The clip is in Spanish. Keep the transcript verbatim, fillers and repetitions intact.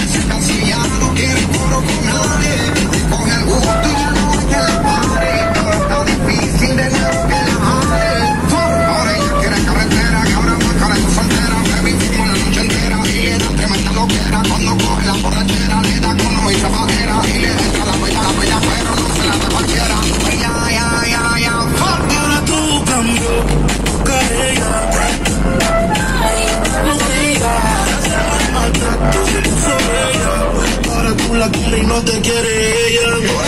se casilla, no quiere coro con nadie. Coge el gusto y ya no hay que le pare. Ahora está difícil de nuevo que la jale. Ahora ella quiere carretera, que ahora más cara que soltera. Baby, fumo la noche entera y le da tremenda loquera. Cuando coge la borrachera, le da cono y zapadera. Y le entra la bella, la bella, pero no se la da cualquiera. Ya, ya, ya, ya, fuck. Ahora tú cambió, busca ella. No digas, maltrato se puso bella. Ahora tú la quieres y no te quiere ella.